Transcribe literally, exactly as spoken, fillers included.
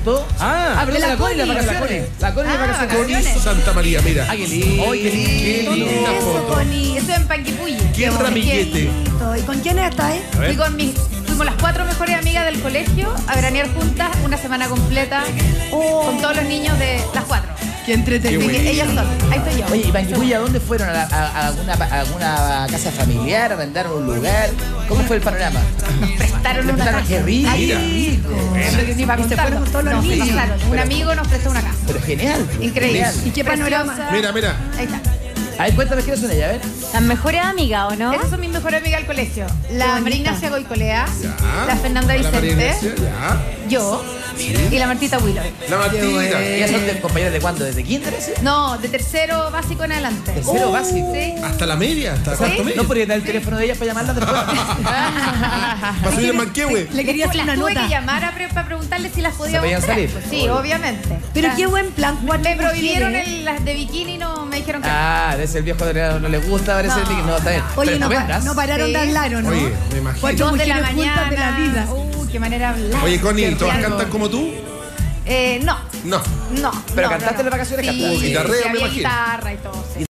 contó. Ah, habló de la Connie de las vacaciones. La Connie de Ah, vacaciones. vacaciones. Santa María, mira. Ay, qué lindo. Ay, qué lindo. Qué linda Eso, foto. Connie. Eso en Panguipulli. Qué ramillete. ¿Y con quiénes estáis? A ver. Fui con mis, fuimos las cuatro mejores amigas del colegio a veranear juntas una semana completa con todos los niños de las cuatro. Qué entretenido. Qué Así que ellas son. Ahí estoy yo. Oye, ¿y Panguipulli a dónde fueron? ¿A, la- a- a alguna, a alguna casa familiar? ¿Arrendaron un lugar? ¿Cómo fue el panorama? Prestaron una Prestaron- casa. ¡Qué rico! Mira. rico. Ni para Y se fueron todos los nos niños. prestaron. Un Pero- amigo nos prestó una casa. Pero genial. Increíble. Genial. ¿Y qué panorama? Preciosa. Mira, mira. Ahí está. A ver, cuéntame quiénes son ellas, a ver. Las mejores amigas, ¿o no? Esas son mis mejores amigas del colegio. La bonita. María Ignacia Goicolea, Ya. la Fernanda Hola, María Vicente, Ignacia, ya. yo y la Martita Willow. La Martita. ¿Ellas son de compañeras de cuándo? ¿Desde kinder ese? No, de tercero básico en adelante. ¿Tercero básico? Sí. Hasta la media, hasta cuarto medio. ¿No podría dar el teléfono de ellas para llamarlas después? Para subir el manquehue. Le quería hacer las una tuve nota. que llamar a pre- para preguntarle si las podía ¿Se podían mostrar. salir? Pues sí, Obvio. obviamente. Pero Ah. qué buen plan, cuatro Me prohibieron mujeres. el- las de bikini y no me dijeron que no. Ah, de ese el viejo de no le gusta, parece No. el no, está bien. Oye, Pero no, pa- estupendas. no pararon Sí. de hablar, ¿o no? Oye, me imagino. Cuatro Dos de la mujeres juntas mañana. de la vida. Uh, qué manera de hablar. Oye, Connie, Qué ¿todas rico. cantan como tú? Eh, no, No. no. Pero no, cantaste no, en las vacaciones, sí, cantaste. sí, Guitarreo, sí, me había imagino. guitarra y todo, sí.